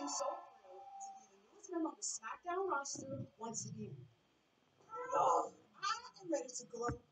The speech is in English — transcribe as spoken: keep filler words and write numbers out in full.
am so thrilled to be the newest member of the SmackDown roster once again. I am ready to glow